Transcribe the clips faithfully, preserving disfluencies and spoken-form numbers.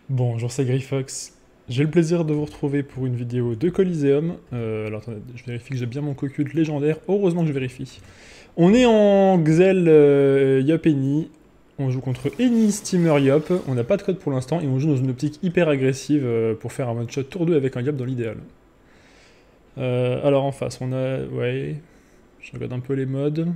Bonjour, c'est Greyfox. J'ai le plaisir de vous retrouver pour une vidéo de Coliseum. Euh, alors attendez, je vérifie que j'ai bien mon Coculte légendaire. Heureusement que je vérifie. On est en Xel euh, Yop Eni. On joue contre Eni Steamer Yop. On n'a pas de code pour l'instant et on joue dans une optique hyper agressive euh, pour faire un one-shot tour deux avec un Yop dans l'idéal. Euh, alors en face, on a... Ouais... Je regarde un peu les modes.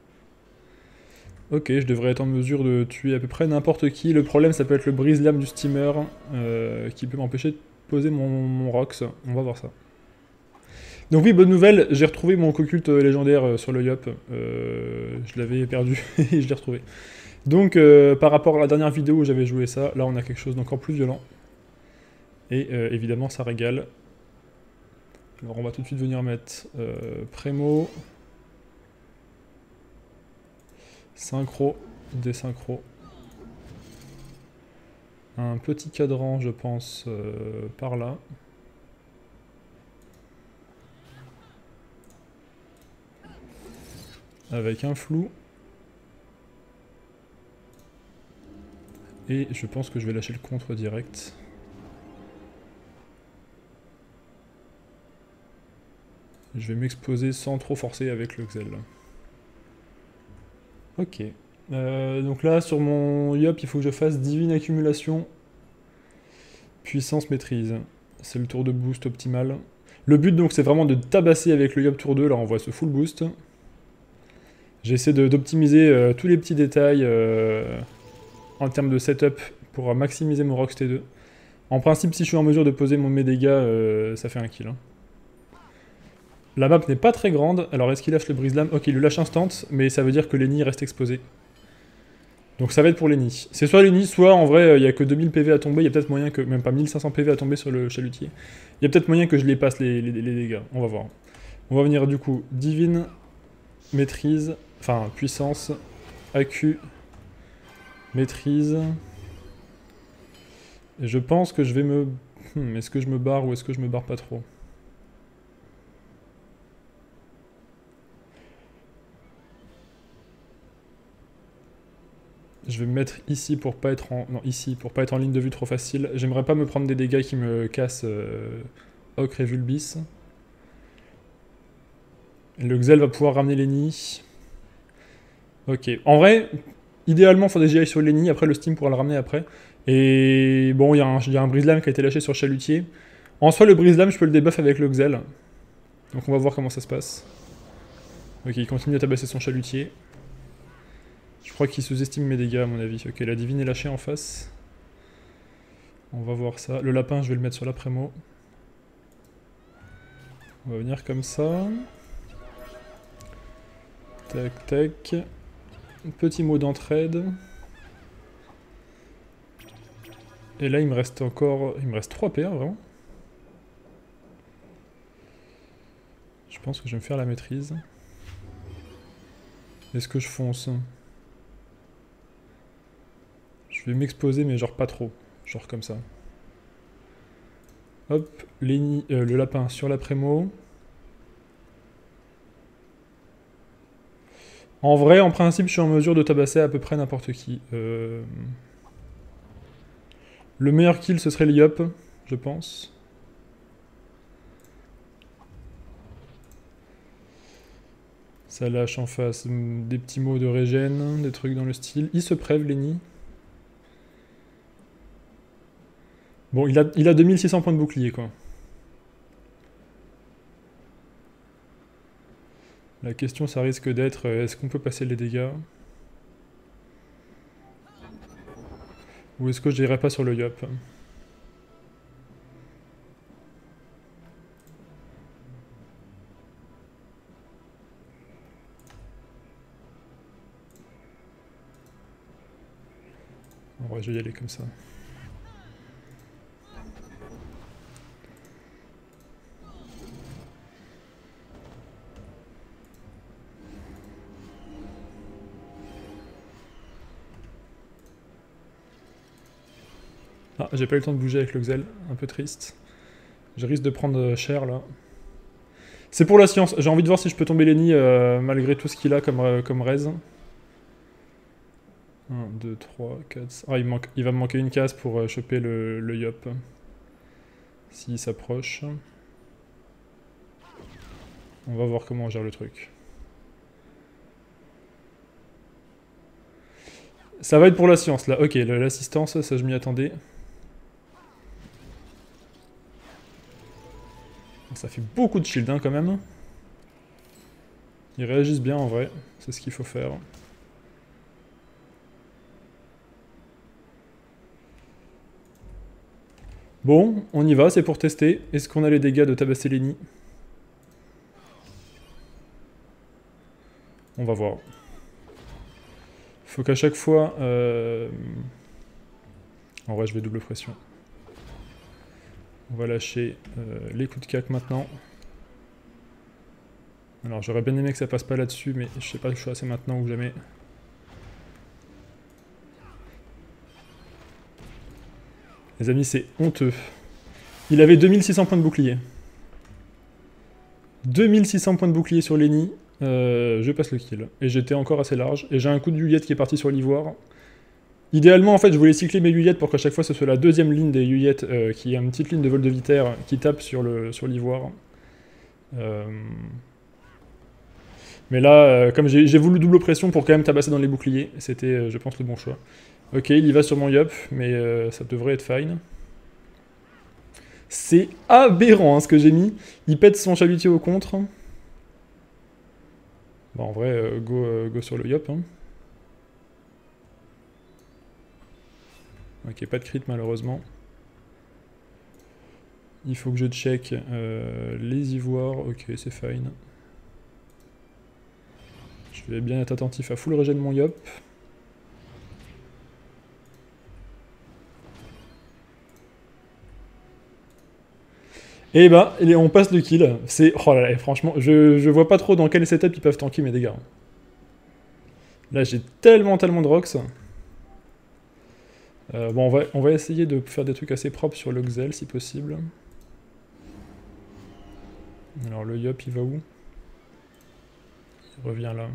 Ok, je devrais être en mesure de tuer à peu près n'importe qui. Le problème, ça peut être le brise-lame du steamer, euh, qui peut m'empêcher de poser mon, mon Rox. On va voir ça. Donc oui, bonne nouvelle, j'ai retrouvé mon Coculte légendaire euh, sur le Yop. Euh, je l'avais perdu et je l'ai retrouvé. Donc euh, par rapport à la dernière vidéo où j'avais joué ça, là on a quelque chose d'encore plus violent. Et euh, évidemment, ça régale. Alors on va tout de suite venir mettre euh, Prémo, Synchro, Désynchro. Un petit cadran, je pense, euh, par là. Avec un flou. Et je pense que je vais lâcher le contre direct. Je vais m'exposer sans trop forcer avec le Xel. Ok. Euh, donc là, sur mon Yop, il faut que je fasse Divine Accumulation. Puissance Maîtrise. C'est le tour de boost optimal. Le but, donc, c'est vraiment de tabasser avec le Yop tour deux. Là, on voit ce full boost. J'essaie d'optimiser euh, tous les petits détails euh, en termes de setup pour maximiser mon Rox T deux. En principe, si je suis en mesure de poser mon mes dégâts, euh, ça fait un kill. Hein. La map n'est pas très grande, alors est-ce qu'il lâche le brise-lame? Ok, il le lâche instant, mais ça veut dire que Lenny reste exposé. Donc ça va être pour Lenny. C'est soit Lenny, soit en vrai, il n'y a que deux mille P V à tomber, il y a peut-être moyen que... Même pas mille cinq cents P V à tomber sur le chalutier. Il y a peut-être moyen que je les passe les, les, les dégâts, on va voir. On va venir du coup, Divine, Maîtrise, enfin Puissance, Accu, Maîtrise... Et je pense que je vais me... Hmm, est-ce que je me barre ou est-ce que je me barre pas trop? Je vais me mettre ici pour pas être en... Non, ici, pour pas être en ligne de vue trop facile. J'aimerais pas me prendre des dégâts qui me cassent euh, Ocre et Vulbis. Le Xel va pouvoir ramener Lenny. Ok. En vrai, idéalement, il faudrait que j'y aille sur Lenny. Après, le Steam pourra le ramener après. Et bon, il y a un, y a un brise-lame qui a été lâché sur Chalutier. En soi, le brise-lame, je peux le debuff avec le Xel. Donc on va voir comment ça se passe. Ok, il continue à tabasser son Chalutier. Je crois qu'il sous-estime mes dégâts à mon avis. Ok, la divine est lâchée en face. On va voir ça. Le lapin, je vais le mettre sur la prémo. On va venir comme ça. Tac, tac. Petit mot d'entraide. Et là, il me reste encore... Il me reste trois P A, vraiment. Je pense que je vais me faire la maîtrise. Est-ce que je fonce? Je vais m'exposer, mais genre pas trop. Genre comme ça. Hop, Lenny, euh, le lapin sur la prémo. En vrai, en principe, je suis en mesure de tabasser à peu près n'importe qui. Euh... Le meilleur kill, ce serait le Yop, je pense. Ça lâche en face des petits mots de régène, des trucs dans le style. Il se prève, Lenny. Bon, il a, il a deux mille six cents points de bouclier, quoi. La question, ça risque d'être, est-ce qu'on peut passer les dégâts? Ou est-ce que je n'irai pas sur le Yop? En vrai, je vais y aller comme ça. Ah, j'ai pas eu le temps de bouger avec le Xel, un peu triste. Je risque de prendre cher là. C'est pour la science, j'ai envie de voir si je peux tomber Lenny euh, malgré tout ce qu'il a comme, euh, comme raise. un, deux, trois, quatre... Ah, il, manque... il va me manquer une case pour euh, choper le, le Yop. S'il s'approche. On va voir comment on gère le truc. Ça va être pour la science, là. Ok, l'assistance, ça je m'y attendais. Ça fait beaucoup de shield, hein, quand même. Ils réagissent bien, en vrai. C'est ce qu'il faut faire. Bon, on y va, c'est pour tester. Est-ce qu'on a les dégâts de tabasser Lenny? On va voir. Faut qu'à chaque fois... Euh... En vrai, je vais double pression. On va lâcher euh, les coups de cac maintenant. Alors, j'aurais bien aimé que ça passe pas là-dessus, mais je sais pas le choix, c'est maintenant ou jamais. Les amis, c'est honteux. Il avait deux mille six cents points de bouclier. deux mille six cents points de bouclier sur Lenny. Euh, je passe le kill. Et j'étais encore assez large. Et j'ai un coup de Yuyet qui est parti sur l'ivoire. Idéalement, en fait, je voulais cycler mes Yuyet pour qu'à chaque fois ce soit la deuxième ligne des Yuyet euh, qui a une petite ligne de vol de Vitaire qui tape sur le sur l'ivoire. Euh... Mais là, euh, comme j'ai voulu double pression pour quand même tabasser dans les boucliers, c'était, euh, je pense, le bon choix. Ok, il y va sur mon Yop, mais euh, ça devrait être fine. C'est aberrant hein, ce que j'ai mis. Il pète son chalutier au contre. Bon, en vrai, euh, go, euh, go sur le Yop. Hein. Ok, pas de crit malheureusement. Il faut que je check euh, les ivoires. Ok, c'est fine. Je vais bien être attentif à full régène mon Yop. Et bah, on passe le kill. C'est... Oh là là, franchement, je, je vois pas trop dans quel setup ils peuvent tanker mes dégâts. Là, j'ai tellement, tellement de rocks. Euh, bon, on va, on va essayer de faire des trucs assez propres sur le Xel, si possible. Alors, le Yop, il va où? Il revient là.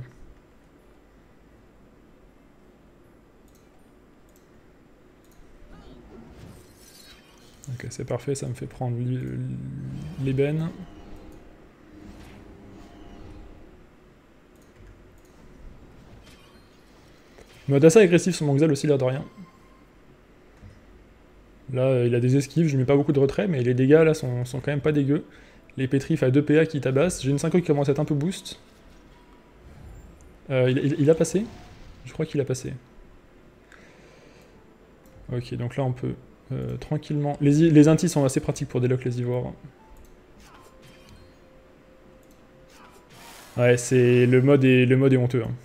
Ok, c'est parfait, ça me fait prendre l'ébène. Mode assez agressif sur mon Xel aussi, l'air de rien. Là, il a des esquives, je mets pas beaucoup de retrait, mais les dégâts là sont, sont quand même pas dégueux. Les pétrifs à deux P A qui tabassent. J'ai une synchro qui commence à être un peu boost. Euh, il, il, il a passé? Je crois qu'il a passé. Ok, donc là on peut euh, tranquillement... Les, les intis sont assez pratiques pour délock les ivoires. Ouais, c'est... Le mode est, le mode est honteux. Hein.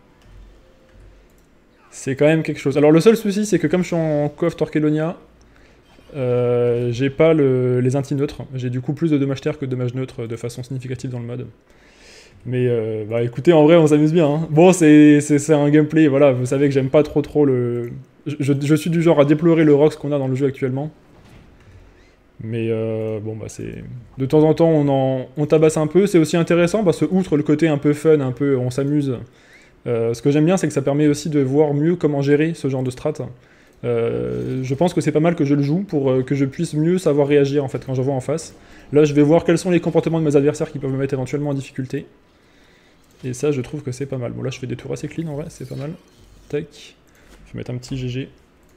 C'est quand même quelque chose. Alors le seul souci, c'est que comme je suis en coff Torquelonia, euh, j'ai pas le, les intis neutres. J'ai du coup plus de dommages terre que de dommages neutres de façon significative dans le mode. Mais euh, bah écoutez, en vrai, on s'amuse bien. Hein. Bon, c'est un gameplay, voilà, vous savez que j'aime pas trop trop le... Je, je suis du genre à déplorer le Rox qu'on a dans le jeu actuellement. Mais euh, bon, bah c'est... De temps en temps, on, en, on tabasse un peu. C'est aussi intéressant parce que, outre le côté un peu fun, un peu on s'amuse, euh, ce que j'aime bien, c'est que ça permet aussi de voir mieux comment gérer ce genre de strat. Euh, je pense que c'est pas mal que je le joue pour euh, que je puisse mieux savoir réagir en fait quand je vois en face. Là, je vais voir quels sont les comportements de mes adversaires qui peuvent me mettre éventuellement en difficulté. Et ça, je trouve que c'est pas mal. Bon, là, je fais des tours assez clean, en vrai, c'est pas mal. Tac. Je vais mettre un petit G G.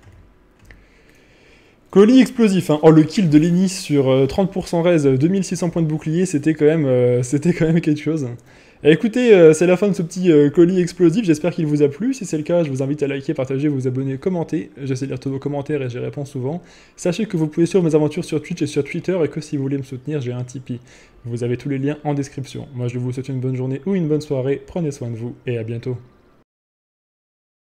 Colis explosif, hein. Oh, le kill de Lenny sur euh, trente pour cent raise, deux mille six cents points de bouclier, c'était quand même euh, c'était quand même quelque chose. Et écoutez, euh, c'est la fin de ce petit euh, colis explosif, j'espère qu'il vous a plu. Si c'est le cas, je vous invite à liker, partager, vous abonner, commenter. J'essaie de lire tous vos commentaires et j'y réponds souvent. Sachez que vous pouvez suivre mes aventures sur Twitch et sur Twitter et que si vous voulez me soutenir, j'ai un Tipeee. Vous avez tous les liens en description. Moi, je vous souhaite une bonne journée ou une bonne soirée. Prenez soin de vous et à bientôt.